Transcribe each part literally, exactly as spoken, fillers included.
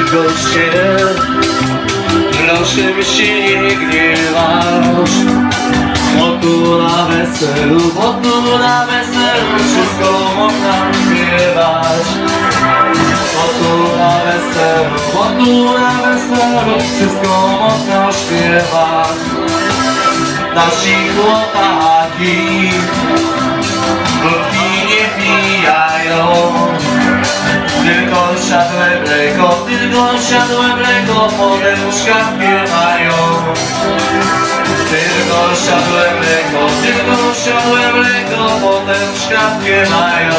tylko się. Proszę, byś się nie gniewasz, bo tu na weselu, bo tu na weselu wszystko można śpiewać. Bo tu na weselu, bo tu na weselu wszystko można śpiewać. Nasi chłopaki wódki nie pijają, tylko siadłe mleko, tylko siadłe mleko potem łóżka piewają. Tylko siadłe mleko, tylko siadłe mleko potem łóżka piewają.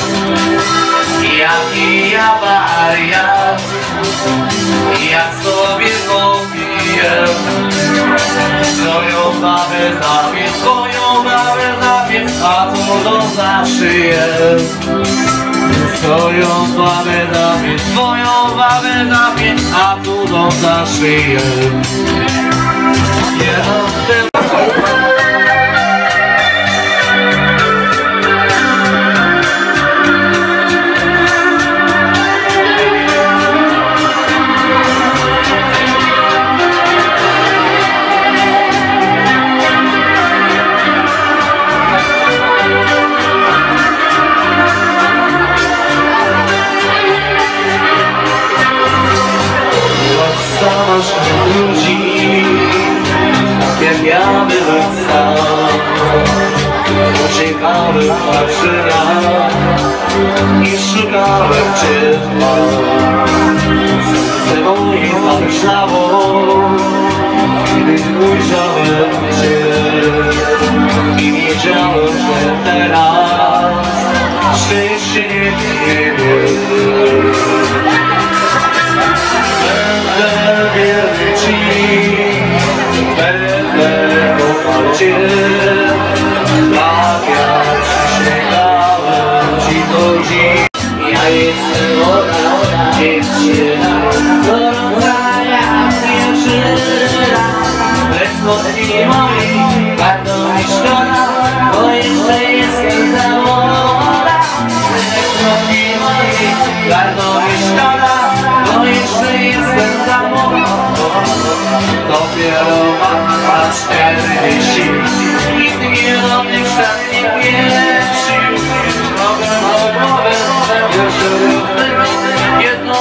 Jaki ja wariat, jak sobie popiję, swoją babę zapię, swoją babę zapię, a wodą za szyję. Swoją babę zapię, swoją babę zapię, a wodą za szyję. Ja ludzi, jak ja byłem sam, uciekałem pierwszy raz i szukałem cię. Serce moje zamyślało, gdy ujrzałem cię i wiedziałem, że teraz szczęście nie wiem. Będę wierny ci, będę kochał cię, tak jak przysięgałem ci do dziś. Ja jestem ona, dziewczyna, gorąca jak pierwszy raz. Lecz mocniej mojej, bardzo mi szkoda, bo jeszcze jestem za młoda. Lecz mocniej mojej, bardzo mi szkoda, bo jeszcze jestem za młoda. Dopiero mam czterdzieści, nikt nie do mnie świat nie pieścił. Mogę o głowę, jeszcze jedno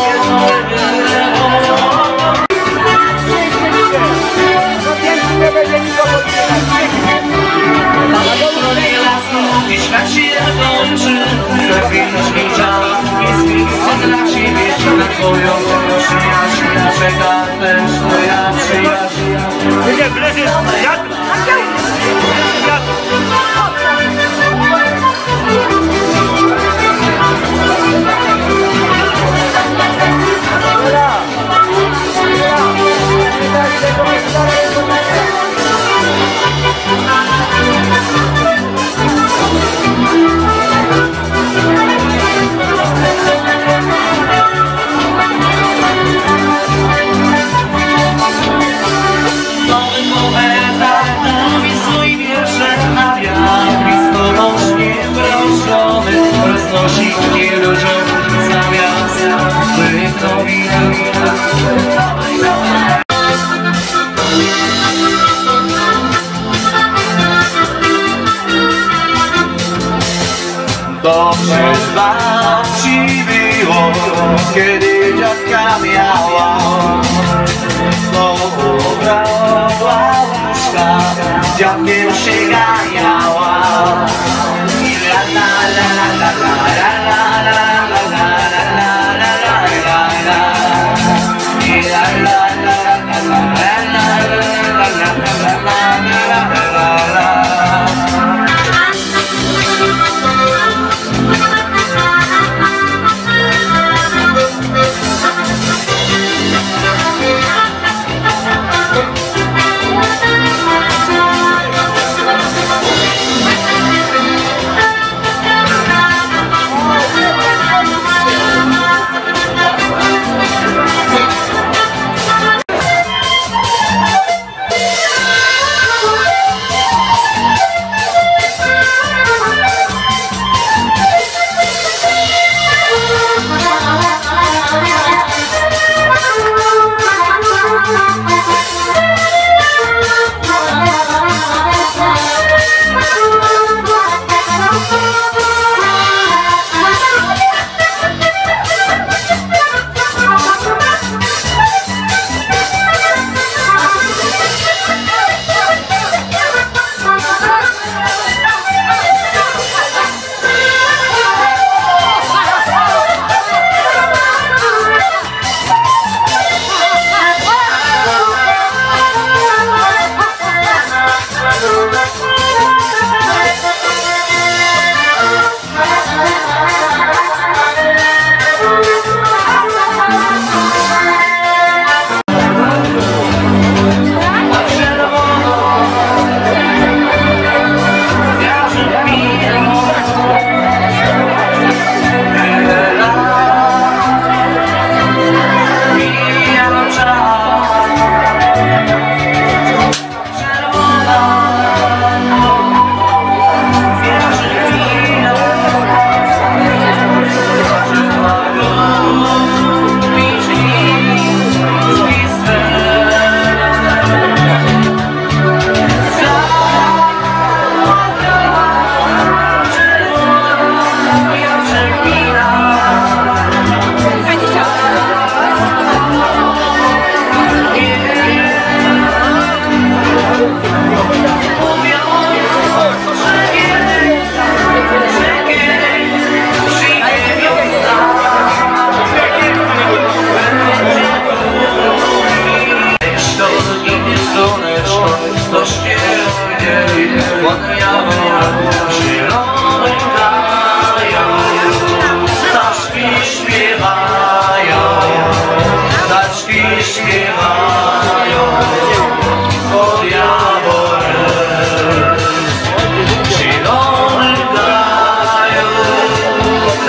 i świat się kończy, chwilić mi działa i zbliżę dla ciebie, na twoją przyjaźń czeka też twoja przyjaźń. Nie, bleży, jak? Dobrze ci było, kiedy dziadka miała, znowu brała łóżka, z dziadkiem się ganiała. I la la la la la la la la la la la la la la. I la la la la la la la la la la la.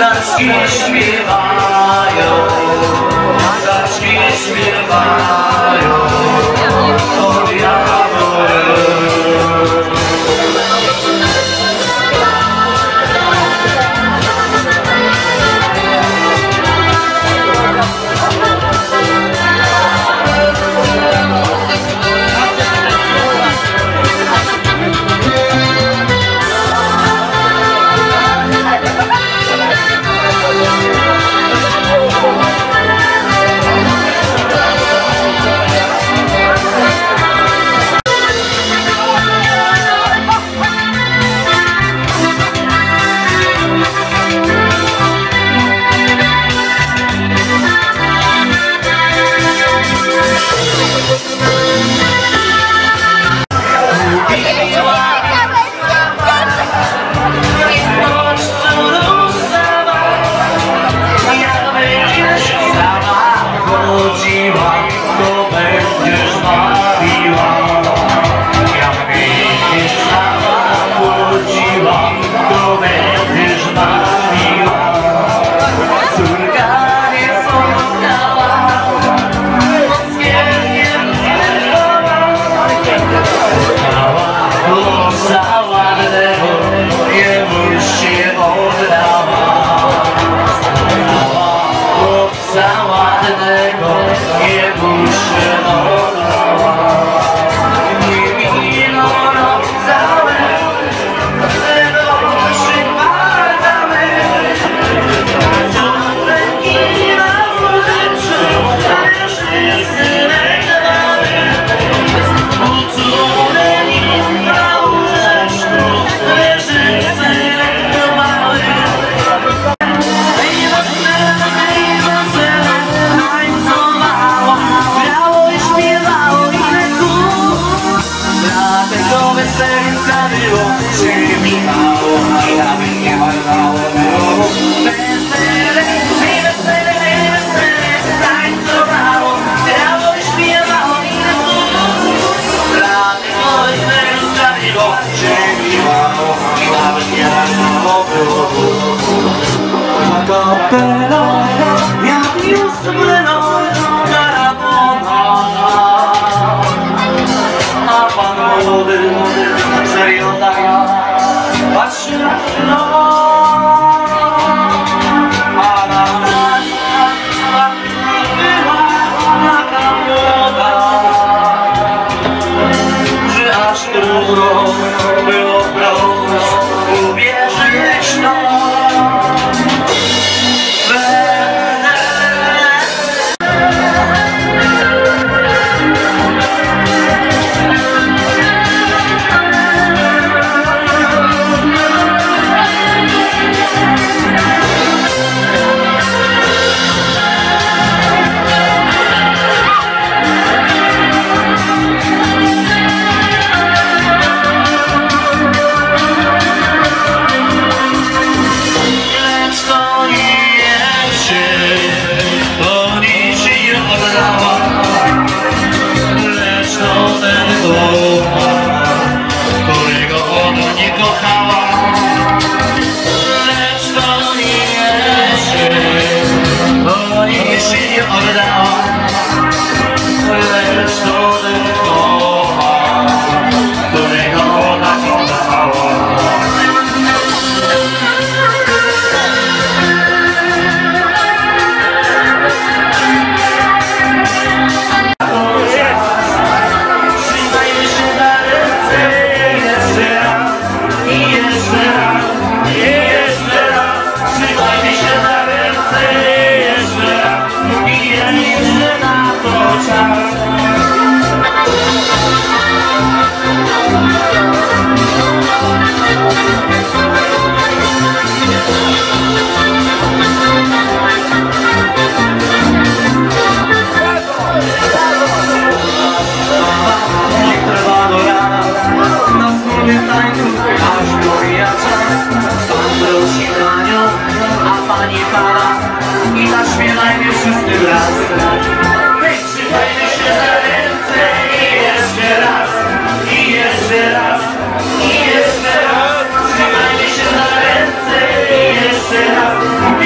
Ptaszki śpiewają, ptaszki śpiewają o diabole. Kapela, jak już płynął karabona, a pan młody serio tak patrzy na chwilę, a na nas była taka młoda, że aż trudno było wprost uwierzyć w to. Jeszcze raz, trzymajmy się za ręce i jeszcze raz.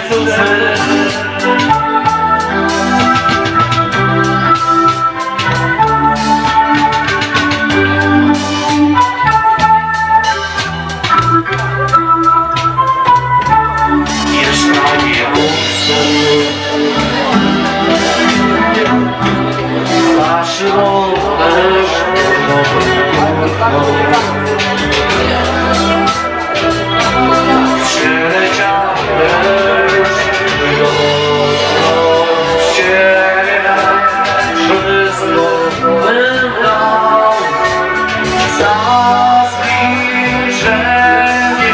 Jezusem. Mieszkanie puste, zaszło deszcz. Przyleciał deszcz, wyglądał ciebie, wszystko wybrał za zbliżenie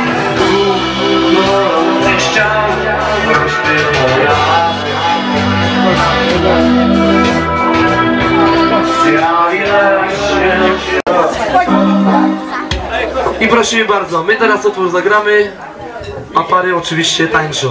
gorących ścian, prośby moja. I prosimy bardzo, my teraz utwór zagramy, a pary oczywiście tańczą.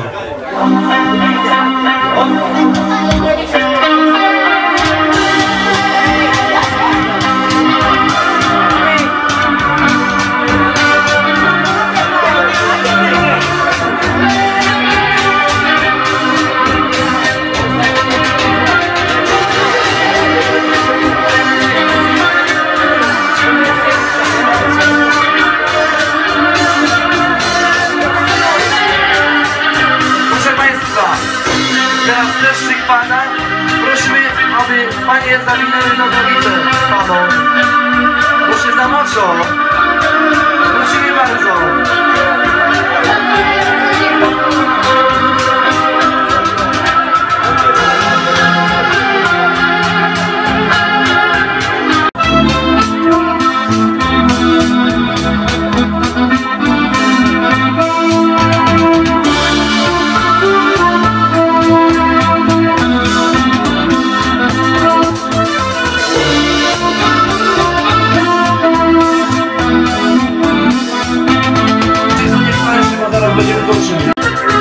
Teraz deszczyk pada, prosimy, aby panie zawinęły nogowicę panom, bo się zamoczą. Prosimy bardzo. Będziemy kończyli.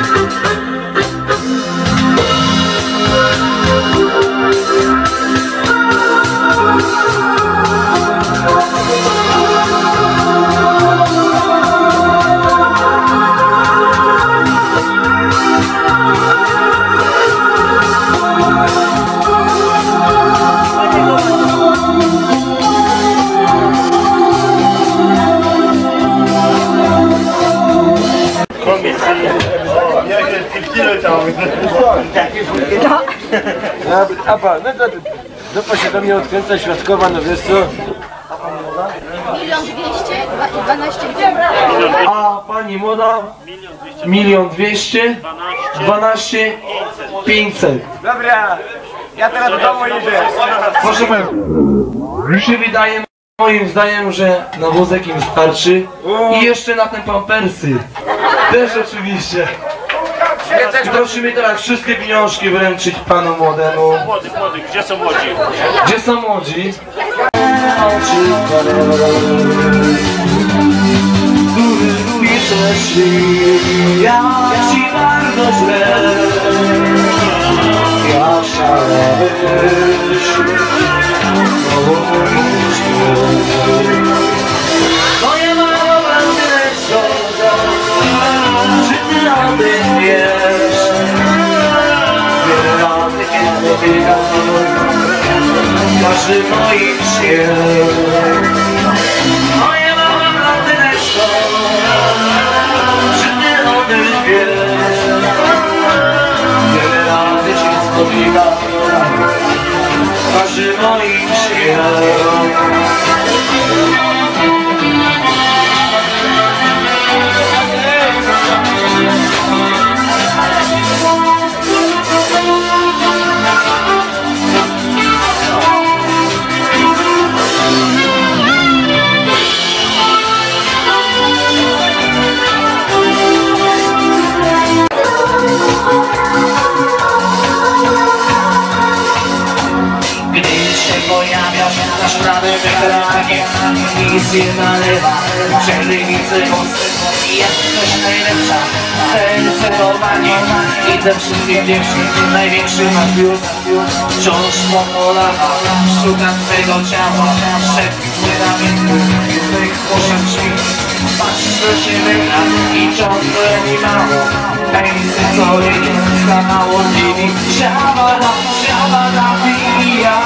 A pan, no to dupa się do mnie odkręca świadkowa, no wiesz co? Milion dwieście, dwanaście A pani młoda? Milion dwieście, dwanaście, pięćset. Dobra, ja teraz do domu idę. Proszę pana, mi się wydaje moim zdaniem, że na wózek im starczy i jeszcze na te pampersy. Też oczywiście. I prosimy teraz wszystkie pieniążki wręczyć panu młodemu. Młody, młody, gdzie są młodzi? Gdzie są młodzi? Piszesz ja ci bardzo źle. Ja chciałeś moje małe blandyneczko, czy ty o tym wiesz? Wiele razy kiedy biegam każdy moich śnie. Moje małe blandyneczko, czy ty o tym wiesz? Wiele razy cię spotykam każdy moich śnie. Nasz prawym ekranie nic nie nalewa. Przerywicy mocno jesteś najlepsza, serce Romanie i te wszystkie dziewczyny, największy nasz biur. Wciąż po polach szukam twego ciała, szepki twoje ramienku, twoich poszedł drzwi. Patrz do siebie i ciągle mi mało, pejsy co jest za mało dziwi. Siabada, siabada, pija,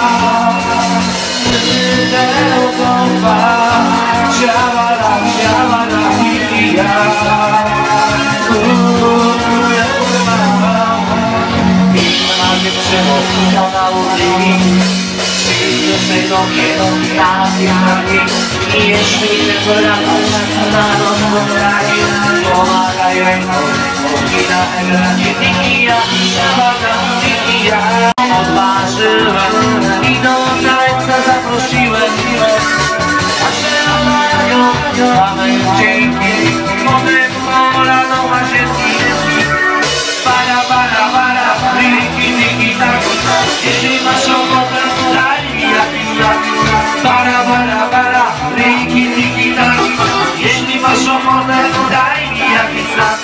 siabada, siabada, pija. Inna dziewczyna, ona udzieli, przyjdziesz do mnie, na wiarnie. I jeśli tylko latasz na noc po ranie, pomagaj ręką, i na ekranie pija, siabada, pija. Odważyłem i do tańca zaprosiłem, a siadają, mamy dzięki, potem pola do łazienki. Para, para, para, tiki, tiki, tak. Jeśli masz ochotę, daj mi jakiś znak. Para, para, para, tiki, tiki, tak. Jeśli masz ochotę, daj mi jakiś znak.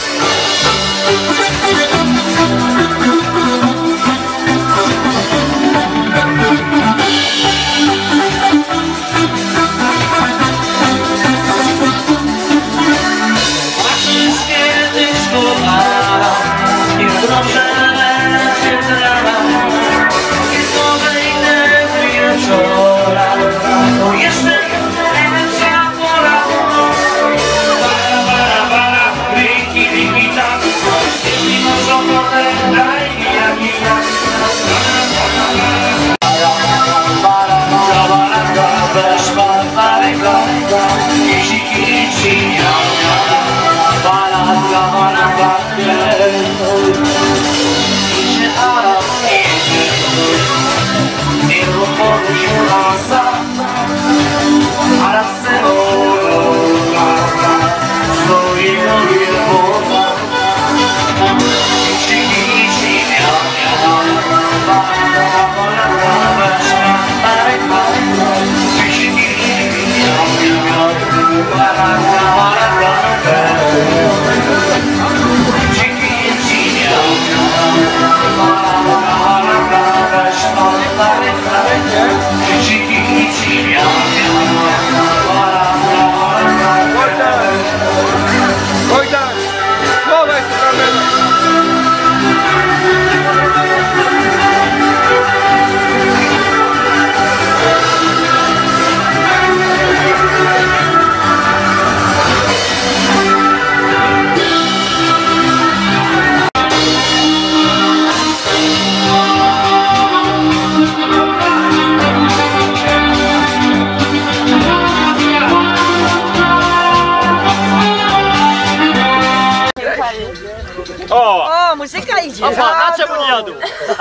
O! O, muzyka idzie. Opa, na czemu nie jadą?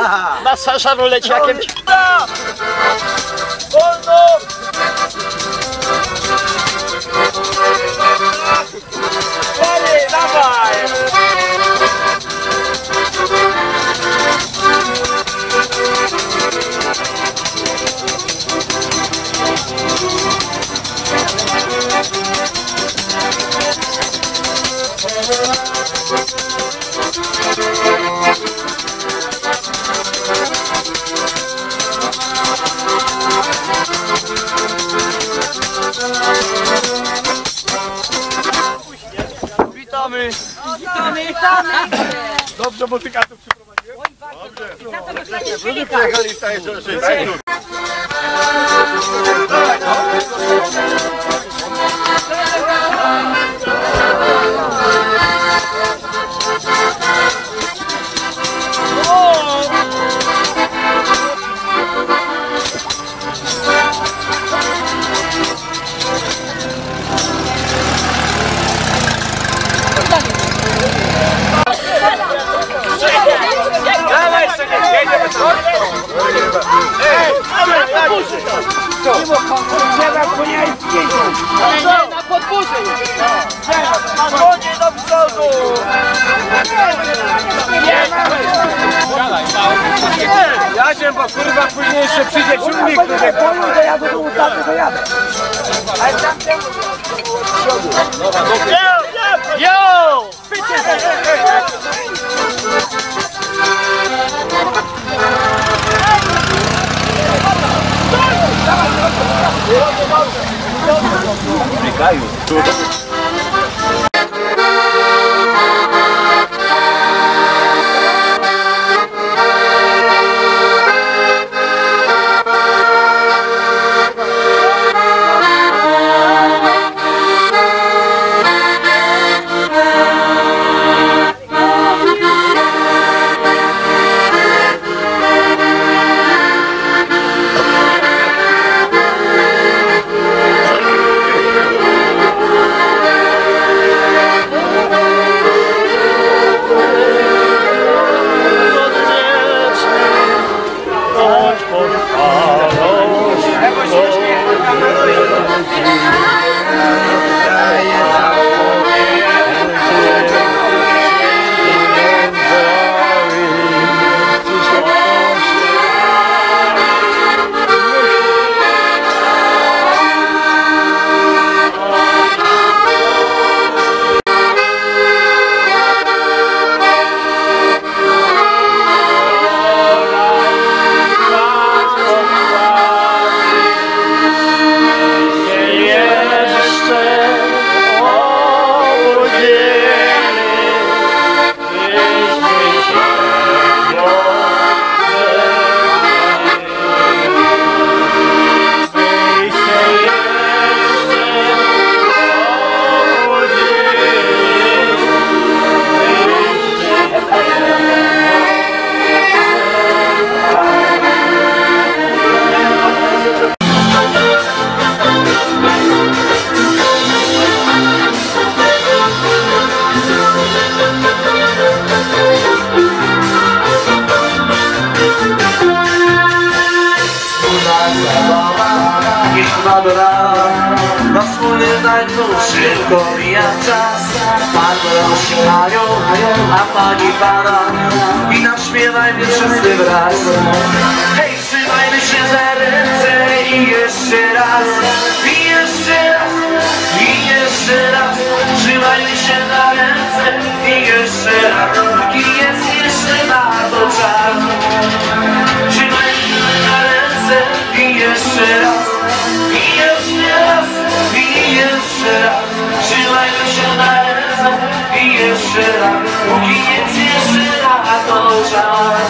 Na szaroleciakiem. Wolno! Panie, dawaj! Witamy! Witamy, witamy. Dobrze muzykantów przyprowadziłem? Dobrze. Ludzie przyjechali z całej Rzeszy. Dawaj, Seniek, jedziemy to! Ej, na podwórze! Trzeba konia i zjeździć! Na podwórze! Na konie do przodu! Ja się, bo kurwa później jeszcze przyjdzie ciągnik, który polu, to ja do domu taty dojadę. Ale tam temu... Yo, yo, yo! cóż, szybko mija czas. Patrosi mają, a pani pada i naśpiewajmy wszyscy wraz. Hej, trzymajmy się za ręce i jeszcze raz, i jeszcze raz, i jeszcze raz. Trzymajmy się za ręce i jeszcze raz, i jest jeszcze na to czas. Trzymajmy się za ręce i jeszcze raz, i jeszcze raz, i jeszcze raz. Trzymajmy się na ręce i jeszcze raz, póki jest jeszcze na to czas.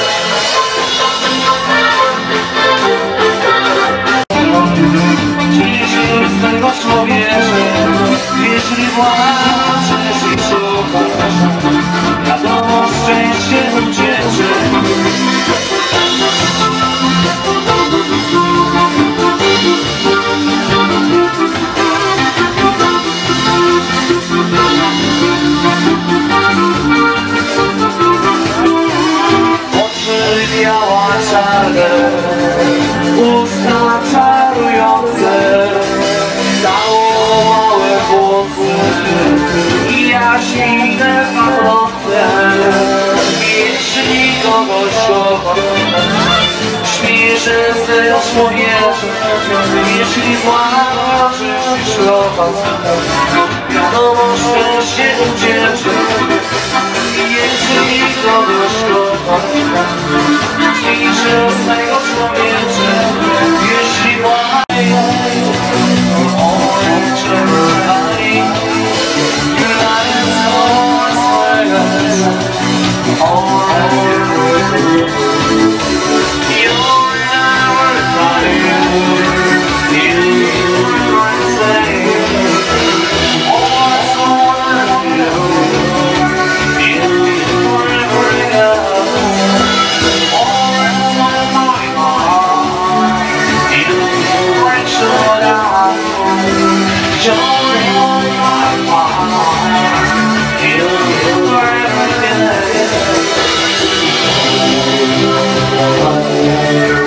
Ciszy z tego człowiecze, jeśli płaczesz i szukasz, wiadomo szczęście ucieczy. Oczy biała czarne, usta czarujące, całe włosy i jaśmine pachnące. Jeśli kogoś kochasz, śmieszę z tego człowieka, jeśli płaczesz i szlochasz, wiadomo szczęście ucieczy. Jeśli kogoś kochasz, śmieszę z tego człowieka, jeśli płaczesz, ojcze kochani, You're